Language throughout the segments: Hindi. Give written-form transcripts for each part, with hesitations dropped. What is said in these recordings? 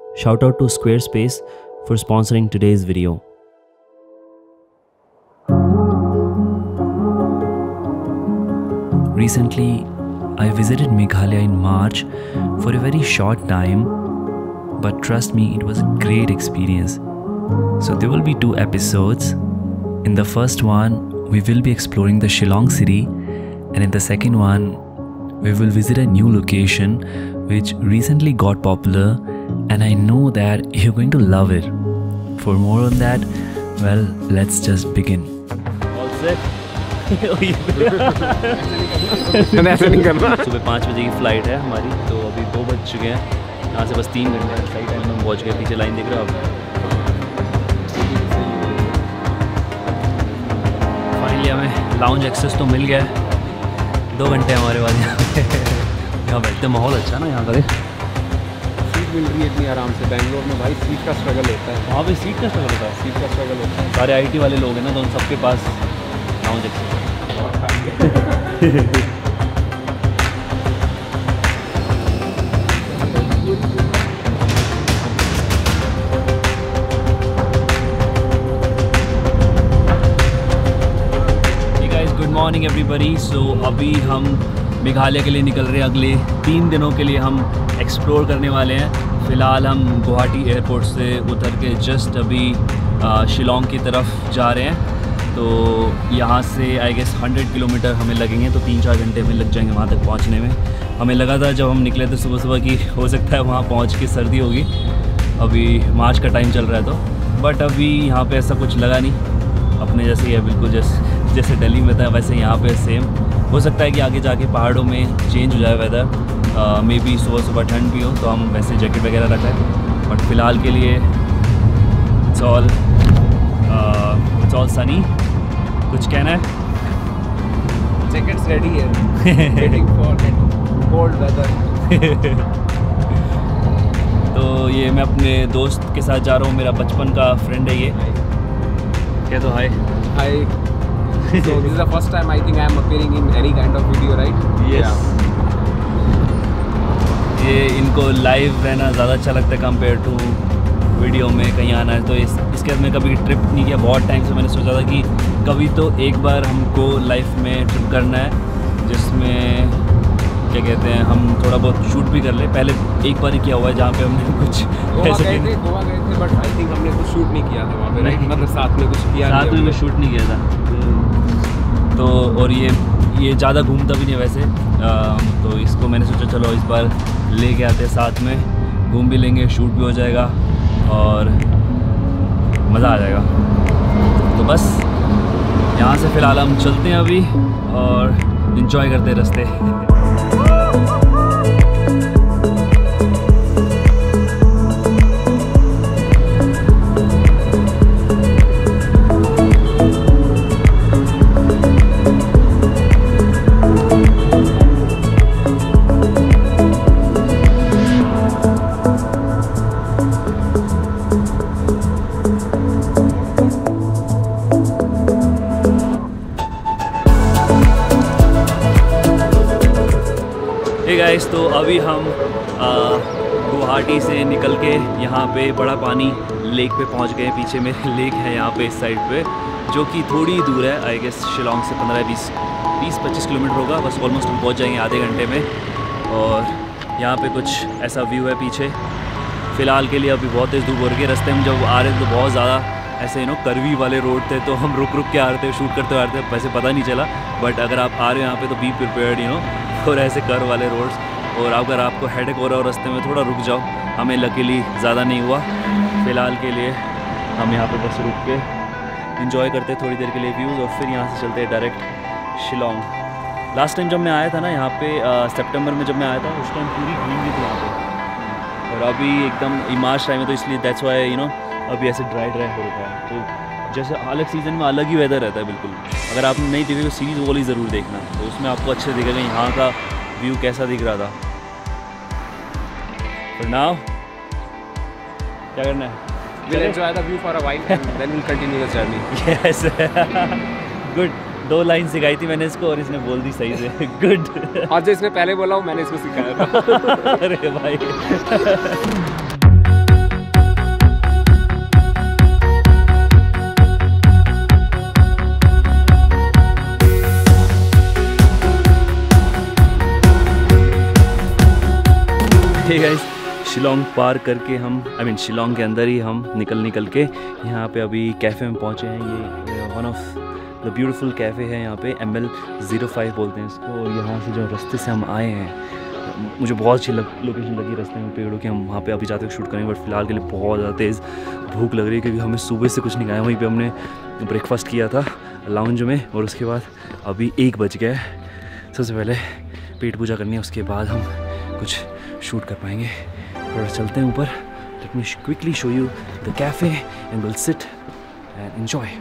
Shout out to Squarespace for sponsoring today's video. Recently, I visited Meghalaya in March for a very short time, but trust me, it was a great experience. So there will be 2 episodes. In the first one, we will be exploring the Shillong city, and in the second one, we will visit a new location which recently got popular, and I know that you're going to love it. For more on that, well, let's just begin. All set? ऐसे नहीं करना। सुबह 5 बजे की फ़्लाइट है हमारी, तो अभी 2 बज चुके हैं। यहाँ से बस 3 घंटे सही टाइम में हम पहुँच गए। पीछे लाइन देख रहे हो आप? फाइनली हमें लाउंज एक्सेस तो मिल गया है। 2 घंटे हमारे बाद यहाँ बैठते। माहौल अच्छा है ना यहाँ का। सीट मिल रही है इतनी आराम से। बेंगलोर में भाई सीट का स्ट्रगल होता है। वहाँ पे सीट का स्ट्रगल होता है। सीट का स्ट्रगल होता है। सारे IT वाले लोग हैं ना, तो उन सबके पास lounge access. Good morning everybody. So अभी हम मेघालय के लिए निकल रहे हैं। अगले 3 दिनों के लिए हम एक्सप्लोर करने वाले हैं। फ़िलहाल हम गुवाहाटी एयरपोर्ट से उतर के जस्ट अभी शिलोंग की तरफ जा रहे हैं। तो यहाँ से आई गेस 100 किलोमीटर हमें लगेंगे, तो 3-4 घंटे में लग जाएंगे वहाँ तक पहुँचने में। हमें लगा था जब हम निकले थे सुबह सुबह कि हो सकता है वहाँ पहुँच के सर्दी होगी। अभी मार्च का टाइम चल रहा है तो, बट अभी यहाँ पे ऐसा कुछ लगा नहीं। अपने जैसे ही है बिल्कुल, जैसे दिल्ली में था वैसे यहाँ पे सेम। हो सकता है कि आगे जाके पहाड़ों में चेंज हो जाए वेदर, मे बी सुबह सुबह ठंड भी हो तो हम वैसे जैकेट वगैरह रखें। बट फ़िलहाल के लिए इट्स ऑल सनी। कुछ कहना है? जैकेट्स रेडी है। Waiting for cold weather. तो ये मैं अपने दोस्त के साथ जा रहा हूँ। मेरा बचपन का फ्रेंड है ये। क्या तो हाय हाय। So this is the first time I think I am appearing in any kind of video, right? Yes. ये इनको लाइव रहना ज़्यादा अच्छा लगता है कंपेयर टू वीडियो में कहीं आना है। तो इसके बाद मैं कभी ट्रिप नहीं किया। बहुत टाइम से मैंने सोचा था कि कभी तो एक बार हमको लाइफ में ट्रिप करना है, जिसमें क्या कहते हैं हम थोड़ा बहुत शूट भी कर ले। पहले एक बार ही किया हुआ है जहाँ पे हमने कुछ गोवा गए थे बट आई थिंक हमने कुछ शूट नहीं किया था वहाँ पे, राइट? मतलब साथ में कुछ किया, साथ में शूट नहीं किया था। तो और ये ज़्यादा घूमता भी नहीं वैसे, तो इसको मैंने सोचा चलो इस बार लेके आते हैं साथ में, घूम भी लेंगे, शूट भी हो जाएगा और मज़ा आ जाएगा। तो बस यहाँ से फ़िलहाल हम चलते हैं अभी और इन्जॉय करते हैं रास्ते। गाइस, तो अभी हम गुवाहाटी से निकल के यहाँ पे बड़ा पानी लेक पे पहुँच गए। पीछे मेरे लेक है यहाँ पे इस साइड पे, जो कि थोड़ी दूर है। आई गेस शिलोंग से 15-20-25 किलोमीटर होगा। बस ऑलमोस्ट हम पहुँच जाएंगे आधे घंटे में। और यहाँ पे कुछ ऐसा व्यू है पीछे। फ़िलहाल के लिए अभी बहुत तेज़ धूप हो रही है। रास्ते में जब आ रहे थे तो बहुत ज़्यादा ऐसे कर्वी वाले रोड थे, तो हम रुक के आ रहे थे, शूट करते आ रहे थे, वैसे पता नहीं चला। बट अगर आप आ रहे हो यहाँ पे तो बी प्रिपेयर्ड और ऐसे कर्व वाले रोड्स। और अगर आपको हेडेक हो रहा है और रास्ते में थोड़ा रुक जाओ, हमें लकीली ज़्यादा नहीं हुआ। फ़िलहाल के लिए हम यहाँ पे बस रुक के एंजॉय करते थोड़ी देर के लिए व्यूज़, और फिर यहाँ से चलते हैं डायरेक्ट शिलोंग। लास्ट टाइम जब मैं आया था ना यहाँ पे सितंबर में जब मैं आया था, उस टाइम पूरी ग्रीनरी थी यहाँ पे, और अभी एकदम मार्च टाइम है, तो इसलिए दैट्स वाई अभी ऐसे ड्राई हो रखा है। तो जैसे अलग सीज़न में अलग ही वेदर रहता है बिल्कुल। अगर आपने नहीं देखी तो सीरीज़ वो वाली ज़रूर देखना, तो उसमें आपको अच्छे दिखेगा यहाँ का व्यू कैसा दिख रहा था। For now, क्या करना है? We'll enjoy the view for a while and then we'll continue the journey. Yes. Good. 2 line सिखाई थी मैंने इसको और इसने बोल दी सही से। गुड। और जो इसने पहले बोला मैंने इसको सिखाया था। अरे भाई। शिलोंग पार करके हम शिलोंग के अंदर ही हम निकल के यहाँ पे अभी कैफ़े में पहुँचे हैं। ये one of the beautiful cafe है यहाँ पे, ML05 बोलते हैं इसको। और यहाँ से जो रास्ते से हम आए हैं, मुझे बहुत अच्छी लोकेशन लगी रास्ते में पेड़ों की। हम वहाँ पे अभी जाते हुए शूट करेंगे, बट फिलहाल के लिए बहुत ज़्यादा तेज़ भूख लग रही है क्योंकि हमें सुबह से कुछ नहीं खाया। वहीं पे हमने ब्रेकफास्ट किया था लाउंज में, और उसके बाद अभी 1 बज गया है। सबसे पहले पेट पूजा करनी है, उसके बाद हम कुछ शूट कर पाएंगे। थोड़ा चलते हैं ऊपर। Let me quickly show you the cafe and will sit and enjoy.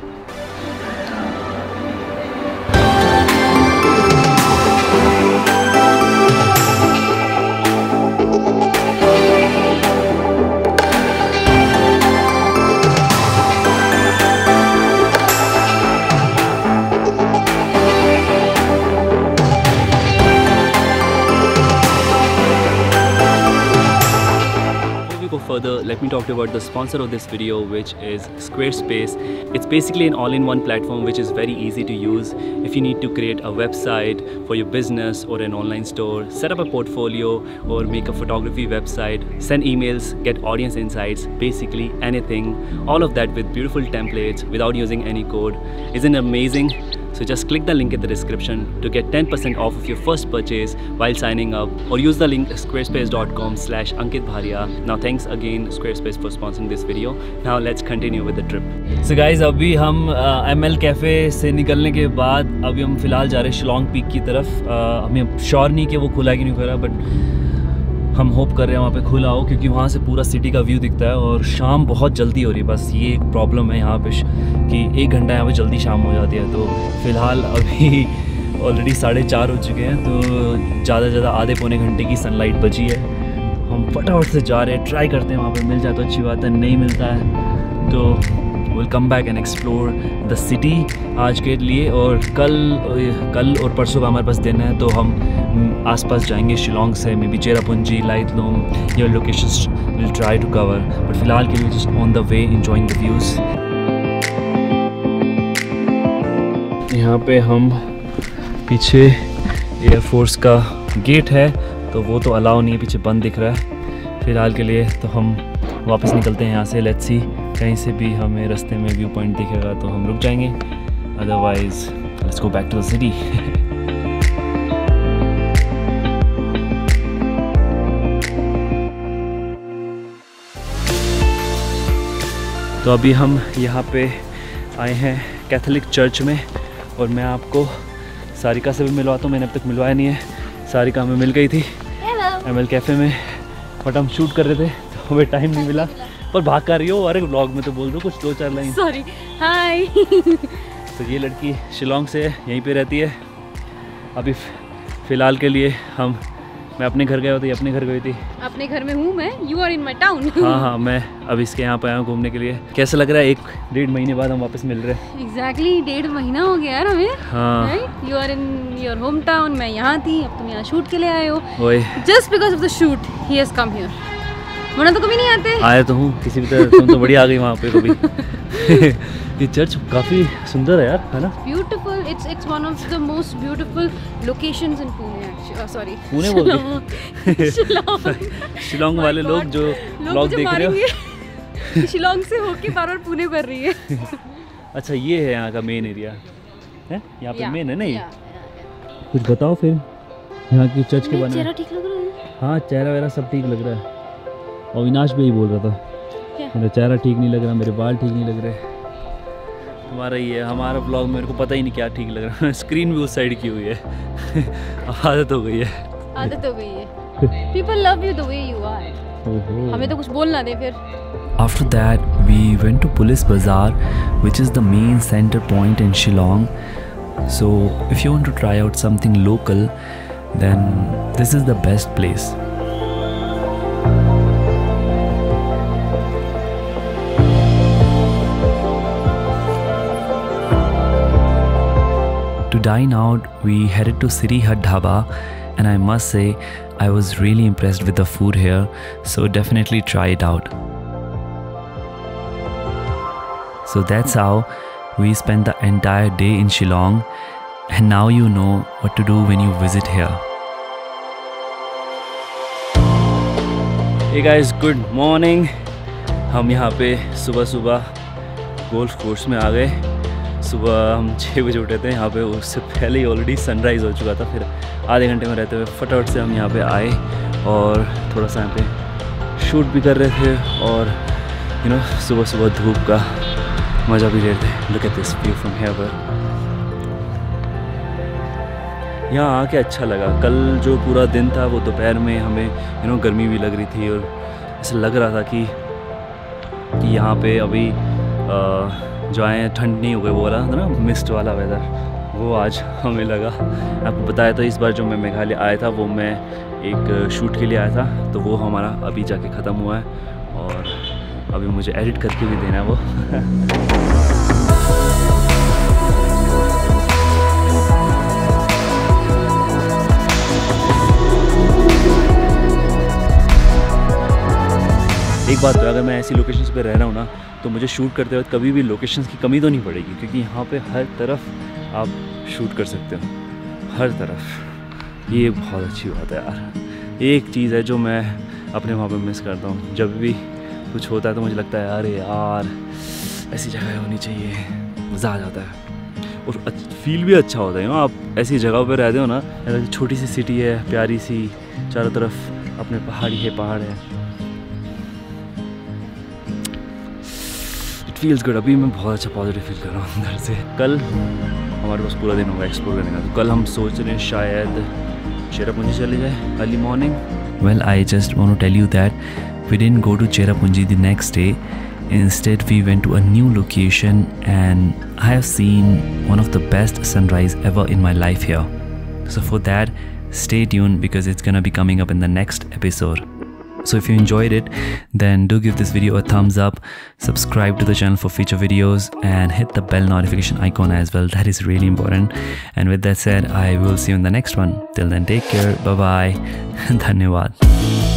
Further, let me talk to you about the sponsor of this video, which is Squarespace. It's basically an all-in-one platform which is very easy to use. If you need to create a website for your business or an online store, set up a portfolio or make a photography website, send emails, get audience insights, basically anything, all of that with beautiful templates without using any code. Isn't it amazing? So just click the link in the description to get 10% off of your first purchase while signing up, or use the link squarespace.com/Ankit Bharia. Now thanks again Squarespace for sponsoring this video. Now let's continue with the trip. So guys, अभी हम ML कैफ़े से निकलने के बाद अभी हम फ़िलहाल जा रहे हैं शिलोंग पीक की तरफ। हमें श्योर नहीं कि वो खुला है कि नहीं खुला, बट हम होप कर रहे हैं वहाँ पे खुला हो, क्योंकि वहाँ से पूरा सिटी का व्यू दिखता है। और शाम बहुत जल्दी हो रही है, बस ये एक प्रॉब्लम है यहाँ पे कि 1 घंटा यहाँ पे जल्दी शाम हो जाती है। तो फ़िलहाल अभी ऑलरेडी 4:30 हो चुके हैं, तो ज़्यादा से ज़्यादा आधे पौने घंटे की सनलाइट बची है। हम फटाफट से जा रहे हैं, ट्राई करते हैं वहाँ पे मिल जाए तो अच्छी बात है, नहीं मिलता है तो will come back and explore the city आज के लिए। और कल और परसों का हमारे पास दिन है, तो हम आसपास जाएंगे शिलोंग से, मे बी चेरापूंजी, लाइटलूम, ये locations will try to cover. But फिलहाल के लिए just on the way enjoying the views. यहाँ पे हम पीछे एयरफोर्स का गेट है, तो वो तो अलाउ नहीं है, पीछे बंद दिख रहा है फ़िलहाल के लिए। तो हम वापस निकलते हैं यहाँ से। लेट्स सी, कहीं से भी हमें रास्ते में व्यू पॉइंट दिखेगा तो हम रुक जाएंगे, otherwise let's go back to the city. तो अभी हम यहाँ पे आए हैं कैथोलिक चर्च में, और मैं आपको सारिका से भी मिलवाता हूँ। मैंने अब तक मिलवाया नहीं है, सारिका हमें मिल गई थी ML कैफ़े में, बट हम शूट कर रहे थे तो हमें टाइम नहीं मिला। पर भाग कर रही हो, अरे व्लॉग में तो बोल दो कुछ 2-4 लाइन। सॉरी, हाय। तो ये लड़की शिलोंग से यहीं पे रहती है। अभी फ़िलहाल के लिए मैं अपने घर गया हुआ था, ये अपने घर गई थी। अपने घर में हूँ मैं, you are in my town. हाँ, मैं अब इसके यहाँ पे आया हूँ घूमने के लिए। कैसा लग रहा है, 1-1.5 महीने बाद हम वापस मिल रहे हैं। एग्जैक्टली 1.5 महीना हो गया यार हमें। हाँ, you are in your home town, मैं यहाँ थी, अब तुम यहाँ शूट के लिए आए हो। वही, just because of the shoot ही हैज कम हियर, वरना तो कभी नहीं आते। आया तो हूँ किसी भी तरह, तुम तो बड़ी आ गई वहाँ पे कभी। ये चर्च काफ़ी सुंदर है यार, है ना? Beautiful, it's one of the most beautiful locations in Pune. Sorry, Pune बोलते शिलोंग वाले लोग जो ब्लॉग देख रहे हो। शिलोंग से होके बार-बार पुणे कर रही है। अच्छा, ये है यहाँ का मेन एरिया है, यहाँ पे मेन है ना ये। Yeah. कुछ बताओ फिर यहाँ की चर्च के बारे में। चेहरा ठीक लग रहा है? हाँ, चेहरा वेरा सब ठीक लग रहा है। अविनाश भी यही बोल रहा था, मेरा चेहरा ठीक नहीं लग रहा, मेरे बाल ठीक नहीं लग रहे। हमारा ये हमारा ब्लॉग मेरे को पता ही नहीं क्या ठीक लग रहा है। स्क्रीन भी उस साइड की हुई है। अब आदत हो गई है। आदत हो गई है। People love you the way you are. हमें तो कुछ बोलना दे फिर। After that, we went to Police Bazaar, which is the main center point in Shillong. So, if you want to try out something local, then this is the best place. To dine out, we headed to City Hut Dhaba, and I must say, I was really impressed with the food here, so definitely try it out. So that's how we spent the entire day in Shillong, and now you know what to do when you visit here. Hey guys, good morning. हम यहाँ पे सुबह सुबह गोल्फ कोर्स में आ गए। सुबह हम 6 बजे उठे थे यहाँ पे, उससे पहले ही ऑलरेडी सनराइज़ हो चुका था। फिर आधे घंटे में रहते हुए फटाफट से हम यहाँ पे आए और थोड़ा सा यहाँ पे शूट भी कर रहे थे और सुबह सुबह धूप का मज़ा भी ले रहे थे। Look at this view from here. यहाँ आके अच्छा लगा। कल जो पूरा दिन था वो दोपहर में हमें गर्मी भी लग रही थी और ऐसा लग रहा था कि यहाँ पे अभी जो आए ठंड नहीं हो गई, वो वाला था ना मिस्ट वाला वेदर, वो आज हमें लगा। आपको बताया था इस बार जो मैं मेघालय आया था वो मैं एक शूट के लिए आया था, तो वो हमारा अभी जाके ख़त्म हुआ है और अभी मुझे एडिट करके भी देना है वो। एक बात है, अगर मैं ऐसी लोकेशंस पे रह रहा हूँ ना तो मुझे शूट करते वक्त कभी भी लोकेशंस की कमी तो नहीं पड़ेगी, क्योंकि यहाँ पे हर तरफ आप शूट कर सकते हो, हर तरफ। ये बहुत अच्छी बात है यार। एक चीज़ है जो मैं अपने वहाँ पे मिस करता हूँ। जब भी कुछ होता है तो मुझे लगता है अरे यार ऐसी जगह होनी चाहिए, मज़ा आ जाता है और फील भी अच्छा होता है। आप ऐसी जगह पर रहते हो ना, छोटी सी सिटी है, प्यारी सी, चारों तरफ अपने पहाड़ी है, पहाड़ है, फील्स गुड। अभी मैं बहुत अच्छा पॉजिटिव फील कर रहा हूँ अंदर से। कल हमारे पास पूरा दिन होगा एक्सप्लोर करने का, तो कल हम सोच रहे हैं शायद चेरापूंजी चले जाए early morning. Well, I just want to tell you that we didn't go to Cherrapunji the next day. Instead, we went to a new location and I have seen one of the best sunrise ever in my life here. So for that, stay tuned because it's gonna be coming up in the next episode. So if you enjoyed it, then do give this video a thumbs up, subscribe to the channel for future videos and hit the bell notification icon as well. That is really important. And with that said, I will see you in the next one. Till then, take care. Bye bye. Dhanyawad.